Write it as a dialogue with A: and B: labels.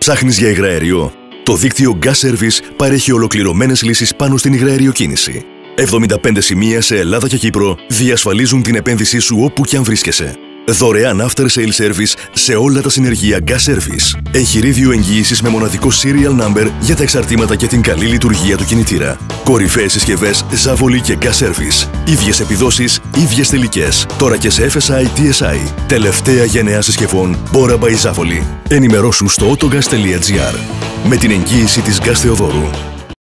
A: Ψάχνεις για υγραέριο? Το δίκτυο Gas Service παρέχει ολοκληρωμένες λύσεις πάνω στην υγραεριοκίνηση. 75 σημεία σε Ελλάδα και Κύπρο διασφαλίζουν την επένδυσή σου όπου κι αν βρίσκεσαι. Δωρεάν after sale service σε όλα τα συνεργεία Gas Service. Εγχειρίδιο εγγύησης με μοναδικό serial number για τα εξαρτήματα και την καλή λειτουργία του κινητήρα. Κορυφαίες συσκευές Zavoli και Gas Service. Ίδιες επιδόσεις, ίδιες τελικές. Τώρα και σε FSI TSI. Τελευταία γενεά συσκευών Bora by Zavoli. Ενημερώσου στο autogas.gr. Με την εγγύηση της Gas Θεοδόρου.